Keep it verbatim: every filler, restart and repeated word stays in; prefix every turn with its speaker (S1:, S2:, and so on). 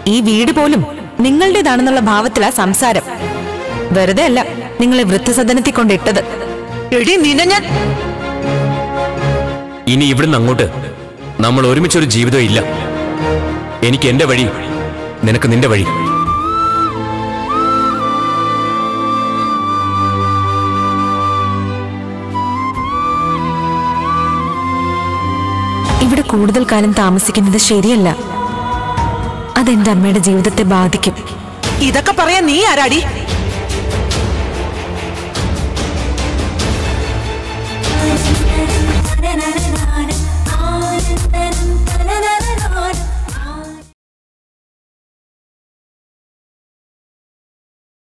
S1: ഈ വീട് പോലും നിങ്ങളുടേതാണെന്നുള്ള ഭാവത്തിലാ സംസാരം. വെറുതെ അല്ല നിങ്ങളെ വൃദ്ധസദനത്തിൽ കൊണ്ടിട്ടത്.
S2: ഇനി ഇവിടുന്ന് അങ്ങോട്ട് നമ്മൾ ഒരുമിച്ചൊരു ജീവിതം ഇല്ല. എനിക്ക് എന്റെ വഴി, നിനക്ക് നിന്റെ വഴി.
S1: ഇവിടെ കൂടുതൽ കാലം താമസിക്കുന്നത് ശരിയല്ല. അതെന്റെ അമ്മയുടെ ജീവിതത്തെ ബാധിക്കും.
S3: ഇതൊക്കെ പറയാൻ നീ ആരാടി?
S4: na na na